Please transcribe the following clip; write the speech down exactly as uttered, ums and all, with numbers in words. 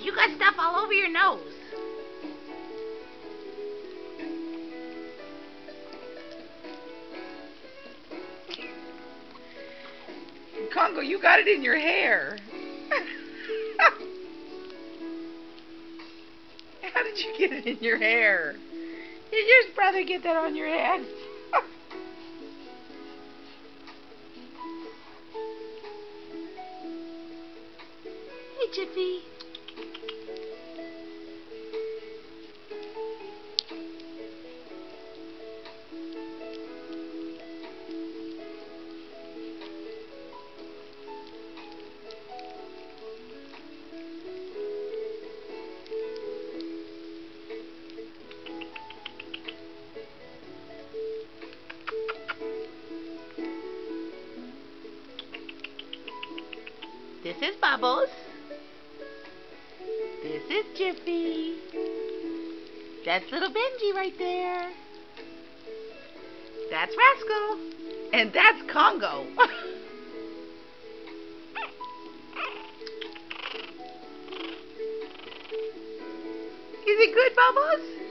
You got stuff all over your nose. Congo, you got it in your hair. How did you get it in your hair? Did your brother get that on your head? Hey, Jiffy. This is Bubbles. This is Jiffy. That's little Benji right there. That's Rascal. And that's Congo. Is it good, Bubbles?